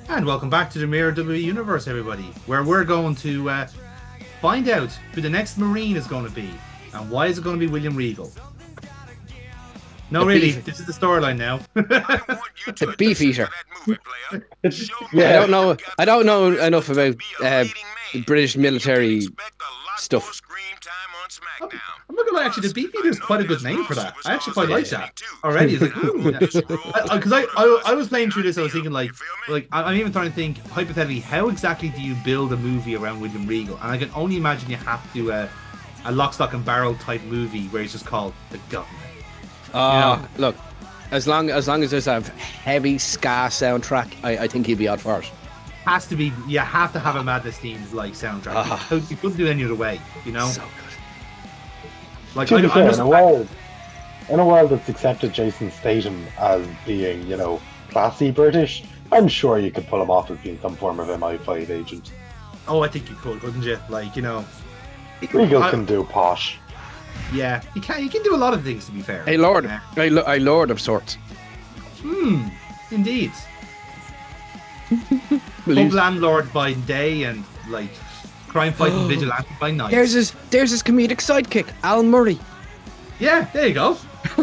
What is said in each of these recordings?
And welcome back to the Mirror WWE Universe, everybody, where we're going to find out who the next Marine is going to be, and why is it going to be William Regal? No, really, this is the storyline now. The beef eater. Yeah, I don't know enough about British military stuff. I'm not gonna lie, actually, the beef eater is quite a good name for that. I actually quite like that already. It's like, ooh, because I was playing through this, I was thinking like I'm even trying to think hypothetically, how exactly do you build a movie around William Regal? And I can only imagine you have to a lock, stock, and barrel type movie where he's just called the government. Look, as long as there's a heavy ska soundtrack, I think he'd be out for it. Has to be. You have to have a Madness themed like soundtrack. You couldn't do it any other way, you know. So good. Like, to be fair, in a world that's accepted Jason Statham as being, you know, classy British, I'm sure you could pull him off as being some form of MI5 agent. Oh, I think you could, couldn't you? Like, you know, Regal can do posh. Yeah, he can do a lot of things, to be fair. A lord, a lord of sorts. Indeed. Pub landlord by day and like crime fighting vigilante by night. There's his comedic sidekick, Al Murray. Yeah, there you go.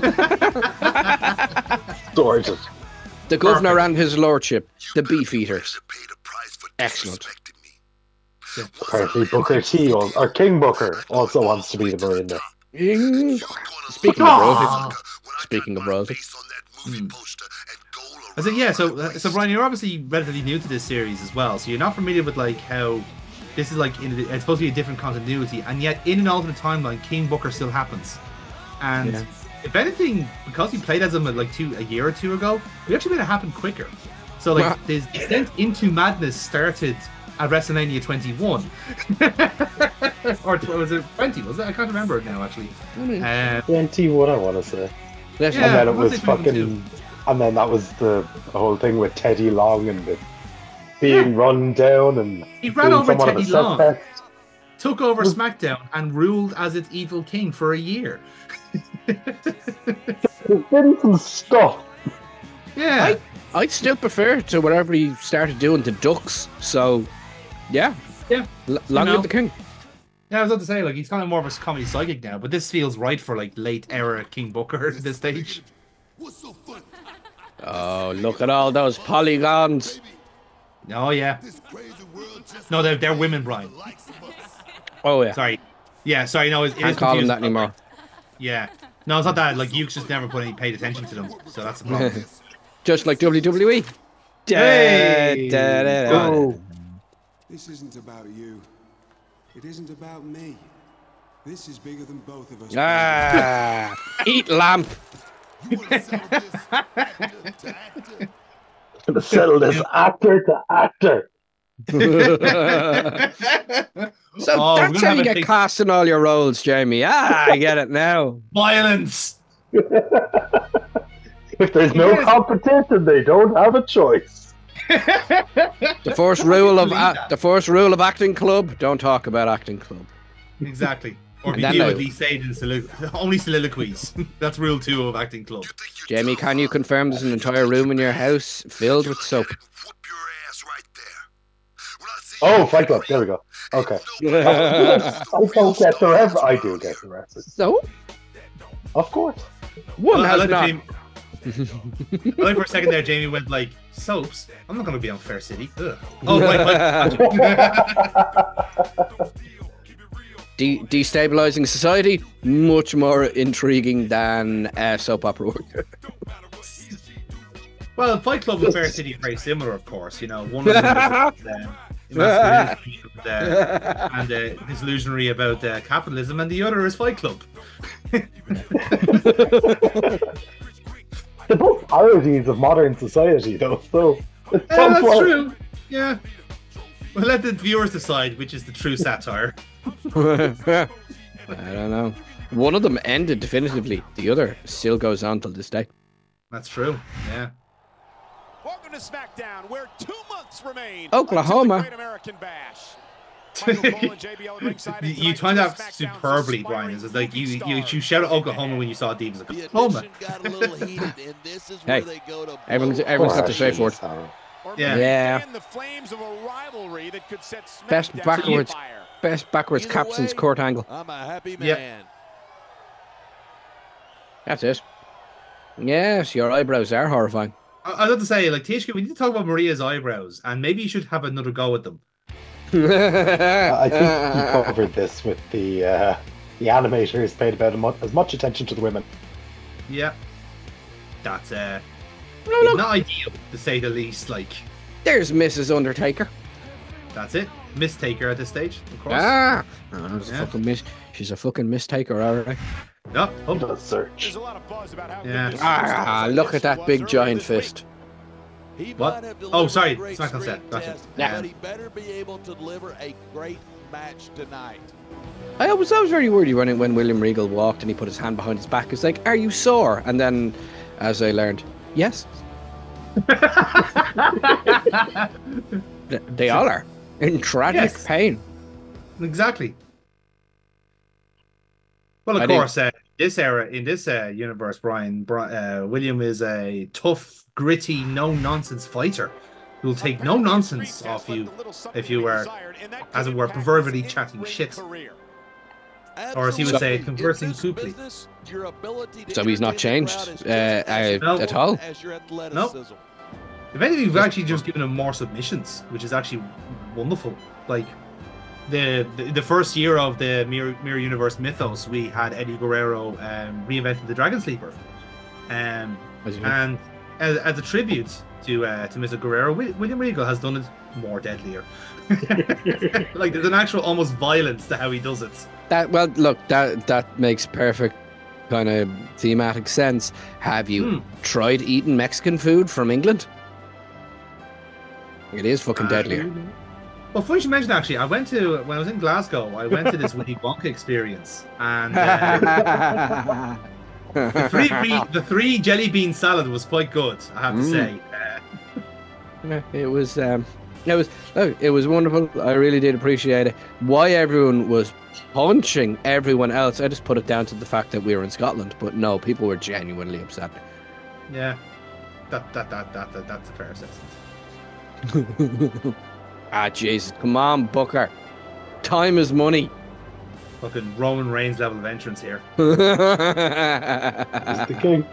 Gorgeous. The governor and his lordship, the beef eaters. Excellent. Apparently Booker T or King Booker also wants to be the Marine there. Speaking of royalty. I said, yeah, so Brian, you're obviously relatively new to this series as well, so you're not familiar with like how this is like it's supposed to be a different continuity, and yet in an alternate timeline, King Booker still happens. And if anything, because he played as him like a year or two ago, we actually made it happen quicker. So like his descent into madness started at WrestleMania 21. Or was it 20? Was it? I can't remember it now, actually. 21, I want to say. Yeah, and then it was fucking... And then that was the whole thing with Teddy Long and the being run down and... He ran over Teddy Long, took over Smackdown, and ruled as its evil king for a year. There's been some stuff. Yeah. I'd still prefer to whatever he started doing to Ducks, so... Yeah. Long live the king. Yeah, I was about to say, like, he's kind of more of a comedy psychic now, but this feels right for, like, late era King Booker at this stage. Oh, look at all those polygons. Oh, yeah. No, they're women, Brian. Oh, yeah. Sorry. Yeah, sorry, no, it can't call them that anymore. Yeah. No, it's not that. Like, Yuke's just never paid attention to them, so that's the problem. Just like WWE. Hey! This isn't about you. It isn't about me. This is bigger than both of us. Eat lamp. Gonna settle this actor to actor. So that's how you get cast in all your roles, Jamie. I get it now. Violence. If there's no competition, they don't have a choice. The first rule of acting club: don't talk about acting club. Exactly. Or be vividly said in only soliloquies. That's rule 2 of acting club. Jamie, can you confirm there's an entire room in your house filled with soap? Oh, Fight Club. There we go. Okay. I don't get the reference. I do get the reference. So? Of course. One has not. Like for a second there, Jamie went like, soaps? I'm not going to be on Fair City. Ugh. Oh, right. Destabilizing society, much more intriguing than soap opera work. Well, Fight Club and Fair City are very similar, of course. You know, one of them is and disillusionary about capitalism, and the other is Fight Club. They're both parodies of modern society, though. So that's true. Yeah. We'll let the viewers decide which is the true satire. I don't know. One of them ended definitively. The other still goes on till this day. That's true. Yeah. Welcome to Smackdown, where 2 months remain. Oklahoma. Great American Bash. You timed that superbly, Brian. It's like you shouted Oklahoma when you saw Divas. Oklahoma. Hey, everyone's got to say for it. Or Yeah. maybe Yeah. fan the flames of a rivalry that could set Best SmackDown backwards, on fire. best backwards Either captain's way, Kurt Angle. I'm a happy Yep. man. That's it. Yes, your eyebrows are horrifying. I'd have to say, like, Tishka, we need to talk about Maria's eyebrows, and maybe you should have another go at them. I think you covered this with the animators paid about as much attention to the women. Yeah. That's look. not ideal, to say the least. Like, There's Mrs. Undertaker. that's it. Mistaker at this stage, of course. She's a fucking mistaker, alright. No. Oh, Does search. There's a lot of buzz about how Yeah. good this Ah, superstar look at that was big earlier giant this week. fist. He What? might have Oh, delivered sorry, a great SmackDown screen set. Gotcha. test, Yeah. but he better be able to deliver a great match tonight. I was very worried when William Regal walked and he put his hand behind his back. It's like, are you sore? And then, as I learned, yes. They all are. In tragic Yes. pain. Exactly. Well, I of think- course, in this universe, Brian, William is a tough, gritty, no-nonsense fighter who will take no nonsense off you if you were, as it were, proverbially chatting shit. Or as he would say, Absolutely. conversing In this pooply. business, your ability to So he's not entertain the changed crowd is just as No. at all. as your athleticism. If anything, we've actually just given him more submissions, which is actually wonderful. Like the first year of the Mirror Universe mythos, we had Eddie Guerrero reinventing the Dragon Sleeper, and as a tribute to Mr. Guerrero, William Regal has done it more deadlier. Like there's an actual almost violence to how he does it. That makes perfect kind of thematic sense. Have you tried eating Mexican food from England? It is fucking deadlier. Well, funny you mentioned actually, when I was in Glasgow, I went to this Willy Wonka experience, and the three jelly bean salad was quite good, I have to say. It was wonderful. I really did appreciate it. Why everyone was punching everyone else, I just put it down to the fact that we were in Scotland. But no, people were genuinely upset. Yeah, that's a fair assessment. Ah, Jesus, come on, Booker. Time is money. Fucking Roman Reigns level of entrance here. He's the king.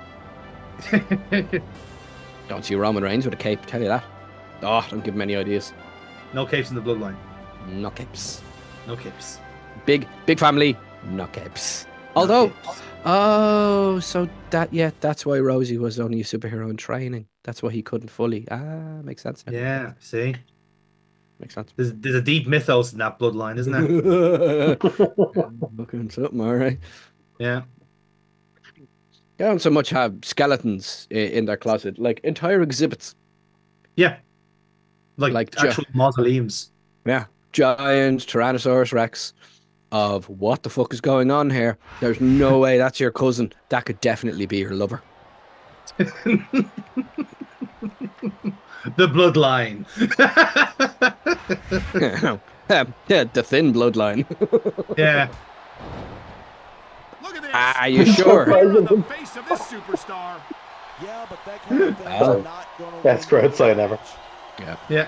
Don't see Roman Reigns with a cape, tell you that. Oh, don't give him any ideas. No capes in the bloodline. No capes. No capes. Big family, no capes. Although, so that's why Rosie was only a superhero in training. That's why he couldn't fully. Makes sense. Yeah, see? Makes sense. There's a deep mythos in that bloodline, isn't there? Looking something, all right. Yeah. They don't so much have skeletons in their closet, like entire exhibits. Yeah. Like Like actual mausoleums. Yeah, giant Tyrannosaurus Rex of what the fuck is going on here? There's no way that's your cousin. That could definitely be your lover. The bloodline. Yeah, the thin bloodline. Yeah. Look at this. Are you sure? The face of this superstar. Yeah, but that kind of thing Oh. is not going to Best crowd sign ever. Yeah.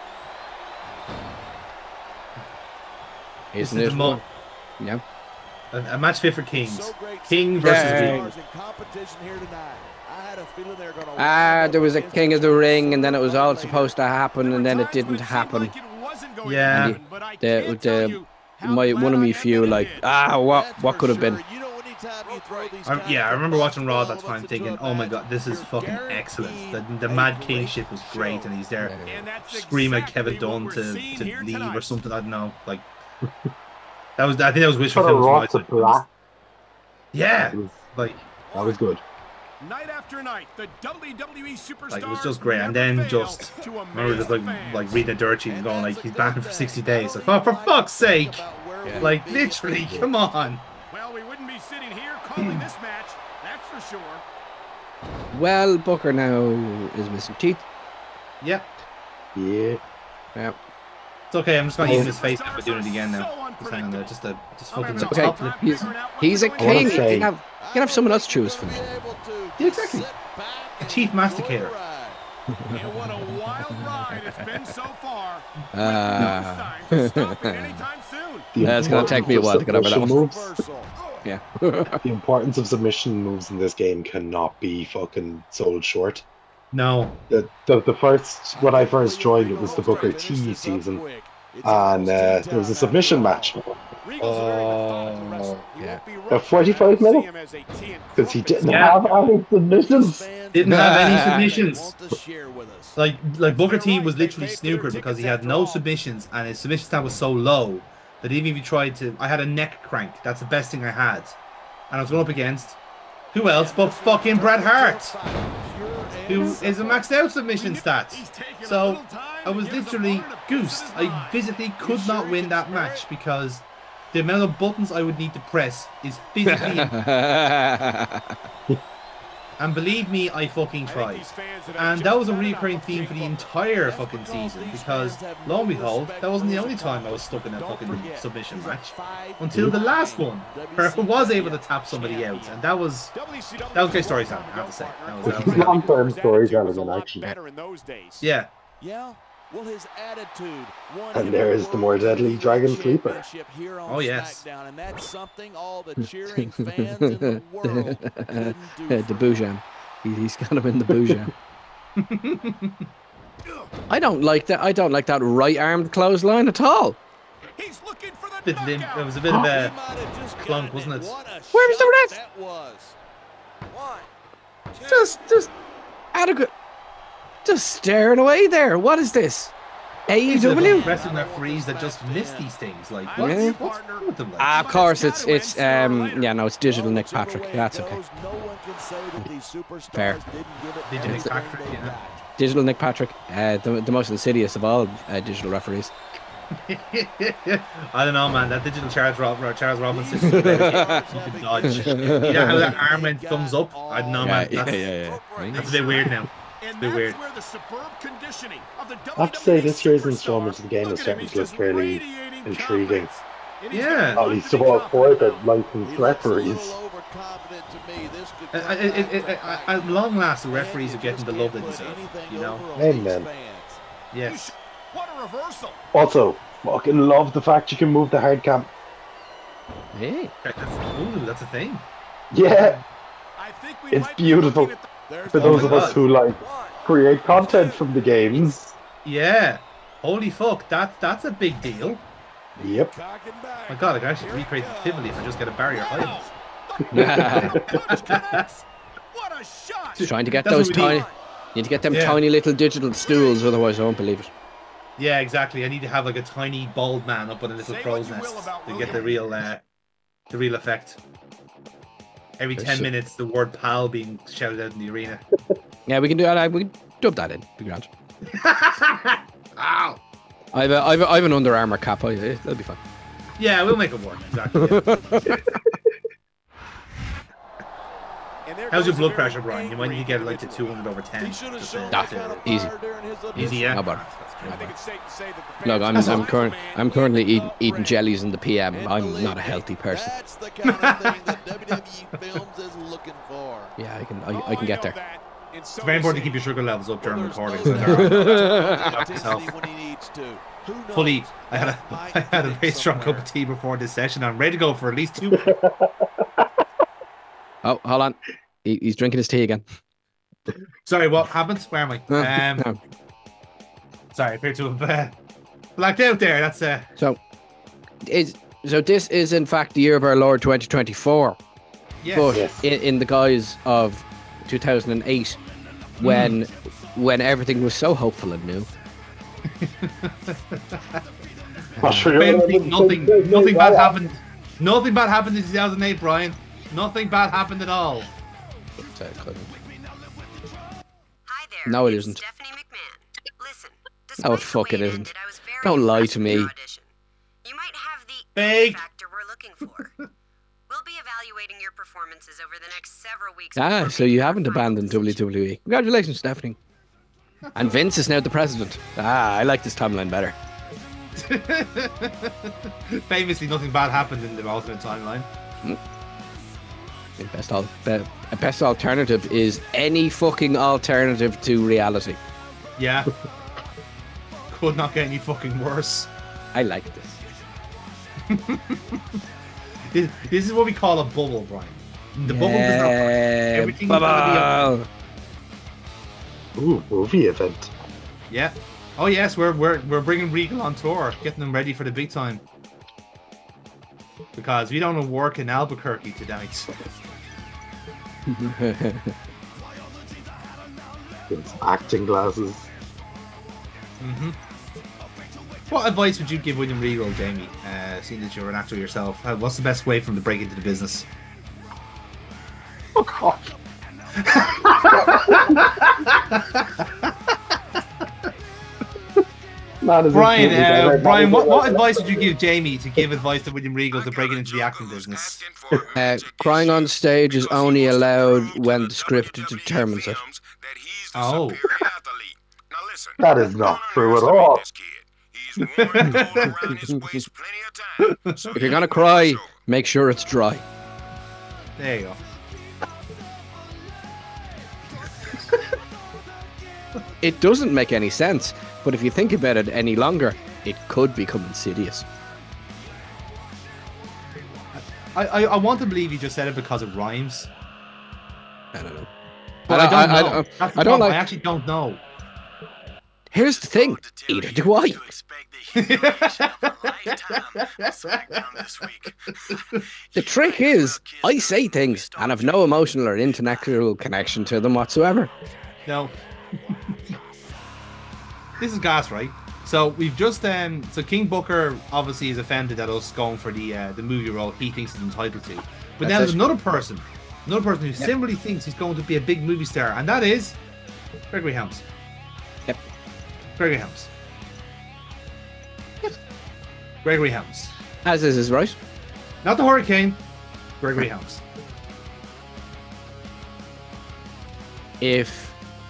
Isn't This is it? the mo- Yeah. A match fit for kings. So great. King versus Yay. Regal. In competition here tonight. I had a feeling they're going to There was a King of the Ring, and then it was all supposed to happen, and then it didn't happen. Yeah. And one of me few like, what could have been? I remember watching Raw at that time thinking, oh my god, this is fucking excellent. The Mad King shit was great, and he's there screaming at Kevin Dunn to leave or something. I don't know. Like, I think that was wishful Put a thinking. rock to black. Yeah. That was, Like, that was good. Night after night, the WWE superstar. Like, it was just great. And then just, I remember just like reading a dirt sheet and going like, he's banned for 60 days. Like, oh, for fuck's sake. Like, literally, come on. Well, we wouldn't be sitting here calling this match, that's for sure. Well, Booker now is missing teeth. Yeah. Yeah. Yeah. It's okay, I'm just going to use his face up and doing it again now. Just hang on there, just fucking It's okay. He's a king. He say- can have someone else choose for him. Yeah, exactly. A chief masticator. And what a wild ride it's been so far. No signs of stopping anytime soon. It's going to take me a while to get over that one. Reversal. Yeah. The importance of submission moves in this game cannot be fucking sold short. No. The first, when I first joined, it was the Booker T season, and there was a submission match. About 45 minutes, because he didn't have any submissions. Didn't have any submissions. Like Booker T was literally snookered because he had no submissions, and his submission stat was so low that even if he tried to, I had a neck crank. That's the best thing I had, and I was going up against who else but fucking Bret Hart, who is a maxed out submission stat. So I was literally goosed. I physically could not win that match because the amount of buttons I would need to press is physically and believe me, I fucking tried. And that was a recurring theme for the entire fucking season, because lo and behold, that wasn't the only time I was stuck in a fucking submission match. Until the last one, where I was able to tap somebody out, and that was great storytelling, I have to say. That was long-term storytelling in action. Yeah. Yeah. Well, his attitude. And there is the more deadly Dragon Sleeper. Oh yes. And that's something all the cheering fans in the world couldn't do. The Boujam. He's got him in the Boujam. I don't like that. I don't like that right-armed clothesline at all. He's looking for the Bit limp. It was a bit of a clunk, wasn't it? Where was the ref? That was. Just adequate. Just staring away there. What is this? AEW? Wrestling referees that just miss these things. Like, what's wrong with them? Like? Of course, it's digital Nick Patrick. That's okay. Fair. Digital Nick Patrick, yeah. Digital Nick Patrick, the most insidious of all digital referees. I don't know, man. That digital Charles Robinson. You can dodge. You know how that arm went thumbs up? I don't know, man. That's a bit weird now. It's a bit weird. I have to say, this year's installment of the game is starting to look fairly intriguing. Yeah. At least of all four the licensed referees. At long last, the referees are getting the love they deserve. You know. Amen. Yes. What a reversal! Also, fucking love the fact you can move the hard cam. Hey. Ooh, that's a thing. Yeah. It's beautiful. For those of us who like create content from the games. Yeah. Holy fuck, that's a big deal. Yep. My god, I can actually recreate the Tivoli if I just get a barrier height. What a shot! Just trying to get those tiny. You need to get them tiny little digital stools, otherwise I won't believe it. Yeah, exactly. I need to have like a tiny bald man up on a little crow's nest to get the real effect. Every 10 minutes, the word "pal" being shouted out in the arena. Yeah, we can do that. We can dub that in. Be grand. Ow! I've an Under Armour cap. That'll be fun. Yeah, we'll make it work. Exactly. Yeah. How's your blood pressure, Brian? You might need to get it like to 200/10. Easy. Easy, yeah. No bother. Look, I'm currently eating jellies in the PM. I'm not a healthy person. That's the kind of thing that WWE Films is looking for. Yeah, I can get there. It's very important to keep your sugar levels up during recordings. Fully, I had a very strong cup of tea before this session. I'm ready to go for at least 2. Oh, hold on. He's drinking his tea again. Sorry, what happened? Where am I? Sorry, I appear to have blacked out there. That's So this is in fact the year of our Lord 2024. Yes. But in the guise of 2008, when everything was so hopeful and new. Nothing bad happened. Nothing bad happened in 2008, Brian. Nothing bad happened at all. Hi there. No, it isn't. Stephanie McMahon. Listen, Oh, fuck, it isn't. Don't lie to me. You might have the Fake. factor we're looking for. We'll be evaluating your performances over the next several weeks. So you haven't abandoned WWE. Congratulations, Stephanie. And Vince is now the president. I like this timeline better. Famously, nothing bad happened in the alternate timeline. Best alternative is any fucking alternative to reality. Yeah. Could not get any fucking worse. I like this. This is what we call a bubble, Brian. The bubble does not break. Everything is gonna be Ooh, movie event. Yeah. Oh yes, we're bringing Regal on tour, getting them ready for the big time. Because we don't have work in Albuquerque tonight. It's acting glasses. What advice would you give William Regal, Jamie, seeing that you're an actor yourself? What's the best way for him to break into the business? Oh, God. Brian, what advice would you give Jamie to give advice to William Regal to break into the acting business? Crying on stage is only allowed when the script determines it. Oh. That is not true at all. If you're gonna cry, make sure it's dry. There you go. It doesn't make any sense, but if you think about it any longer, it could become insidious. I want to believe you just said it because it rhymes. I don't know. But I don't know. That's the problem. I actually don't know. Here's the thing. Either do I. The trick is, I say things and have no emotional or intellectual connection to them whatsoever. No. This is gas, right? So we've just so King Booker obviously is offended at us going for the movie role he thinks he's entitled to. But now there's another person who similarly thinks he's going to be a big movie star, and that is Gregory Helms. Yep. Gregory Helms. Yep. Gregory Helms. As is right. Not the Hurricane. Gregory Helms. If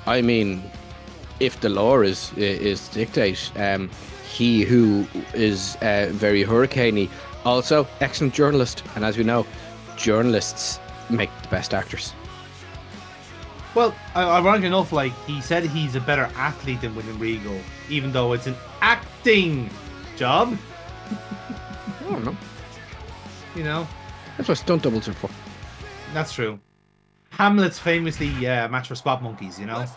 the law is dictate, he who is very hurricaney, also excellent journalist, and as we know, journalists make the best actors. Well, ironically enough, like he said, he's a better athlete than William Regal, even though it's an acting job. I don't know. You know, that's what stunt doubles are for. That's true. Hamlet's famously match for spot monkeys, you know.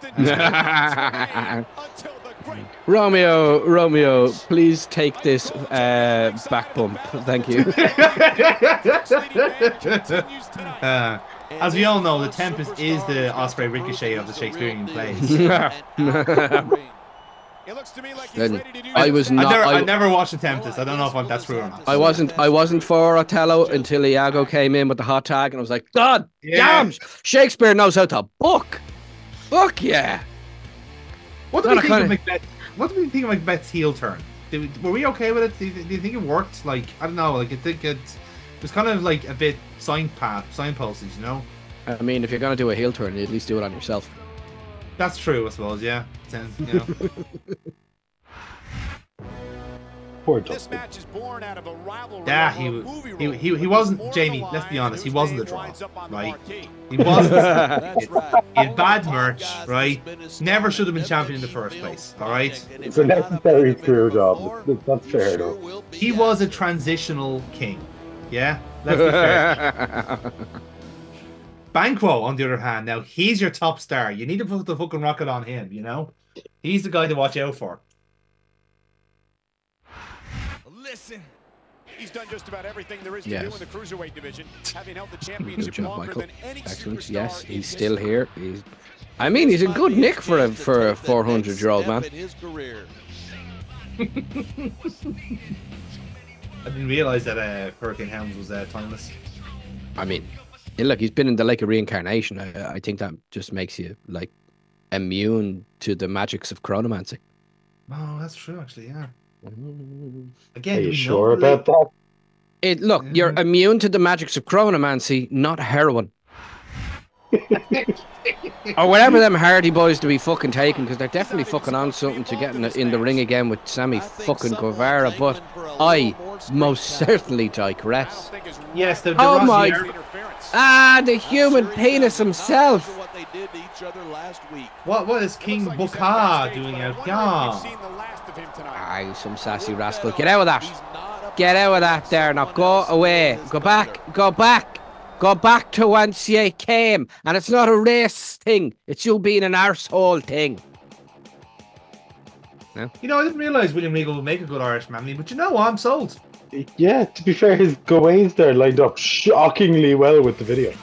Romeo, please take this back bump. Thank you. As we all know, the Tempest is the Osprey Ricochet of the Shakespearean plays. I never watched the Tempest. I don't know if that's true or not. I wasn't for Othello until Iago came in with the hot tag, and I was like, God damn, Shakespeare knows how to book. Fuck yeah. What do we think of Macbeth? What do we think of Macbeth's heel turn? Were we okay with it? Do you think it worked? Like, I don't know. Like, I think it was kind of like a bit signposted, you know. I mean, if you're gonna do a heel turn, you at least do it on yourself. That's true, I suppose. Yeah. You know. Poor this match is born out of a rivalry. Yeah, he wasn't, Jamie, let's be honest, he wasn't the draw, right? He wasn't. He had bad merch, right? Never should have been champion in the first place, alright? It's a necessary screw job. That's fair though. He was a transitional king. Yeah? Let's be fair. Banquo, on the other hand, now he's your top star. You need to put the fucking rocket on him, you know? He's the guy to watch out for. Listen, he's done just about everything there is to do in the cruiserweight division, having held the championship longer than any excellent. Yes, he's still here. I mean, he's a good nick for a 400-year-old man. I didn't realize that Hurricane Helms was timeless. I mean, look, he's been in the Lake of Reincarnation. I think that just makes you like immune to the magics of chronomancy. Oh, that's true, actually. Yeah. Again, are you sure about that? Look, you're immune to the magics of chronomancy, not heroin. Or whatever them Hardy boys to be fucking taking, because they're definitely fucking on something to get in the ring again with Sammy fucking Guevara. But I most certainly digress. Yes, the the human penis himself. each other last week. What is King Booker doing out here? Aye, some sassy rascal. Get out of that. Get out of that there now. Go away. Go back. Go back. Go back to whence you came. And it's not a race thing. It's you being an arsehole thing. No? You know, I didn't realise William Regal would make a good Irishman, but you know what? I'm sold. Yeah, to be fair, his Gawain's there lined up shockingly well with the video.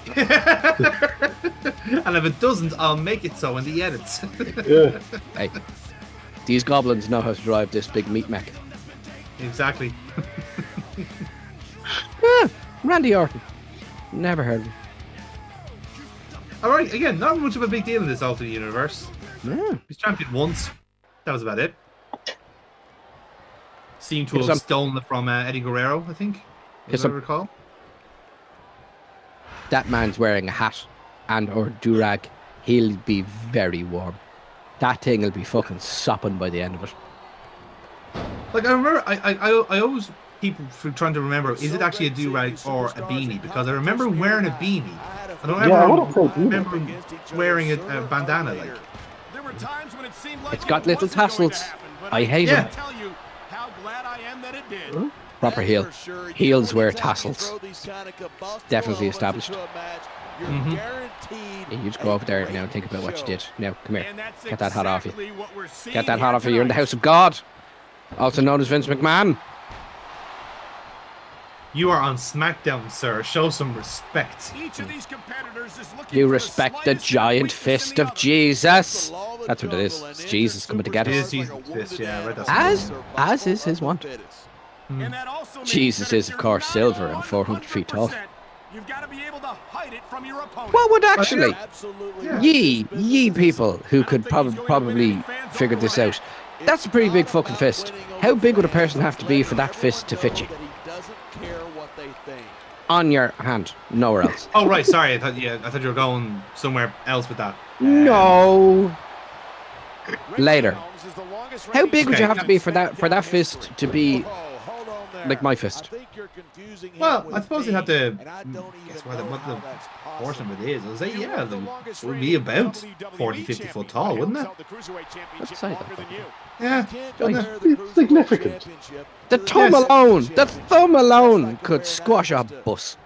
And if it doesn't, I'll make it so in the edits. Yeah. Hey, these goblins know how to drive this big meat mech. Exactly. Randy Orton. Never heard of him. Alright, again, not much of a big deal in this alternate universe. Yeah. He's champion once. That was about it. Seemed to have stolen it from Eddie Guerrero, I think, if I recall. That man's wearing a hat and or durag. He'll be very warm. That thing will be fucking sopping by the end of it. Like, I remember, I always keep trying to remember, is it actually a durag or a beanie? Because I remember wearing a beanie. I don't remember wearing a bandana, like. There were times when it seemed like it's got little tassels. I hate them. Proper heel. Heels wear tassels. Definitely established. Yeah, you just go over there now and think about what you did. Now, come here. Get that hat off you. Get that hat off you. You're in the house of God. Also known as Vince McMahon. You are on Smackdown, sir. Show some respect. You respect the giant fist of Jesus. That's what it is. It's Jesus coming to get us. It is Jesus' fist, yeah. Right, as is his want. Jesus is, of course, silver and 400 feet tall. What would actually, ye people who could probably figure this out, that's a pretty big fucking fist. How big would a person have to be for that fist to fit you? On your hand, nowhere else. Oh right, sorry. I thought you were going somewhere else with that. No. Later. How big would you have to be for that fist to be like my fist? Well, I suppose you'd have to guess what the portion of it is. I was like, yeah, it would be about 40-50 foot tall, wouldn't it? Let's say that. Yeah, it's significant. The thumb alone could squash a bus.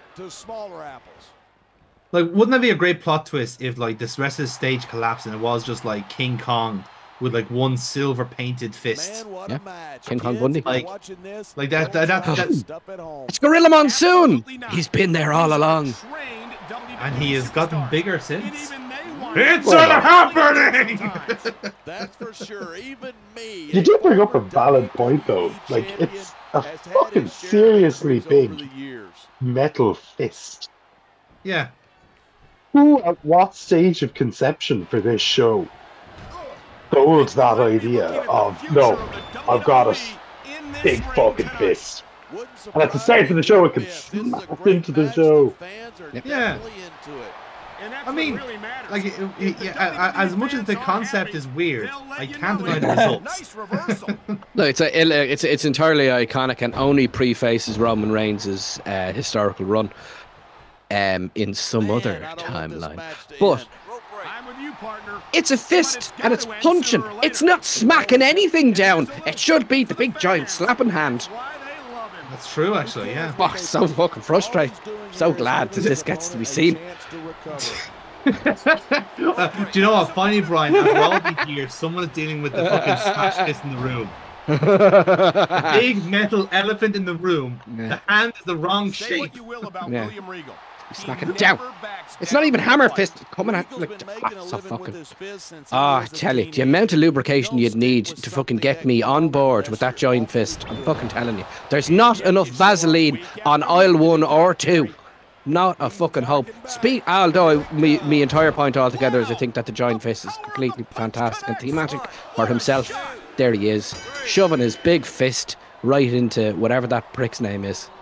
Like, wouldn't that be a great plot twist if like this rest of the stage collapsed and it was just like King Kong with like one silver painted fist? Yeah, King Kong Bundy. Like that. It's Gorilla Monsoon. He's been there all along, and he has gotten bigger since. It's happening! That's for sure. Even me. You do bring up a valid point, though. Like, it's a fucking seriously big metal fist. Yeah. Who, at what stage of conception for this show, sold that idea of, no, I've got a big fucking fist. And at the start of the show, it can snap into the show. Yeah. I mean, like, as much as the concept is weird, I can't deny the results. No, it's entirely iconic and only prefaces Roman Reigns' historical run in some other timeline. But it's a fist and it's punching. It's not smacking anything down. It should be the big giant slapping hand. That's true, actually, yeah. Oh, so fucking frustrated. So glad that this gets to be seen. Do you know what? Funny, Brian, after all these years, someone is dealing with the fucking smash fist in the room. The big metal elephant in the room. Yeah. The hand is the wrong shape. Yeah. Smack it down. It's not even hammer fist coming at like so fucking. I tell you, the amount of lubrication you'd need to fucking get me on board with that giant fist. I'm fucking telling you, there's not enough Vaseline on aisle 1 or 2. Not a fucking hope. Although my entire point altogether is I think that the giant fist is completely fantastic and thematic for himself. There he is, shoving his big fist right into whatever that prick's name is.